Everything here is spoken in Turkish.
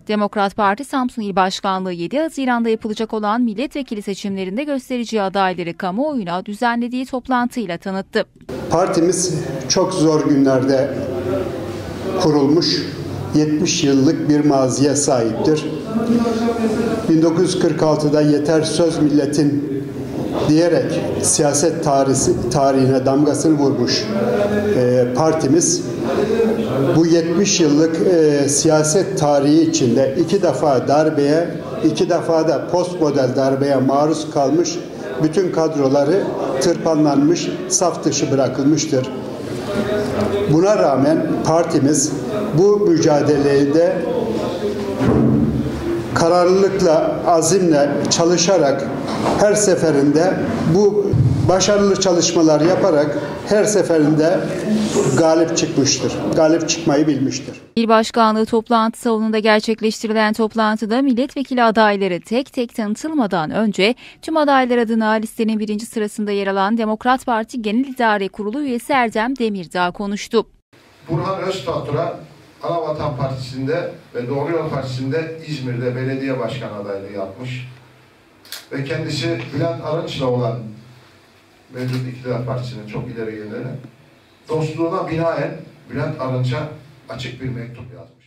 Demokrat Parti Samsun İl Başkanlığı 7 Haziran'da yapılacak olan milletvekili seçimlerinde göstereceği adayları kamuoyuna düzenlediği toplantıyla tanıttı. Partimiz çok zor günlerde kurulmuş, 70 yıllık bir maziye sahiptir. 1946'da yeter söz milletin diyerek siyaset tarihine damgasını vurmuş partimiz bu 70 yıllık siyaset tarihi içinde 2 defa darbeye, 2 defa da postmodel darbeye maruz kalmış, bütün kadroları tırpanlanmış, saf dışı bırakılmıştır. Buna rağmen partimiz bu mücadeleyi de kararlılıkla, azimle çalışarak her seferinde bu başarılı çalışmalar yaparak her seferinde galip çıkmıştır. Galip çıkmayı bilmiştir. İl Başkanlığı toplantı salonunda gerçekleştirilen toplantıda milletvekili adayları tek tek tanıtılmadan önce tüm adaylar adına listenin 1. sırasında yer alan Demokrat Parti Genel İdare Kurulu üyesi Erdem Demirdağ konuştu. Burhan Öztatura Anavatan Partisi'nde ve Doğru Yol Partisi'nde İzmir'de belediye başkanı adaylığı yapmış. Ve kendisi Bülent Arınç'la olan mevcut İktidar Partisi'nin çok ileri gelenleri dostluğuna binaen Bülent Arınç'a açık bir mektup yazmış.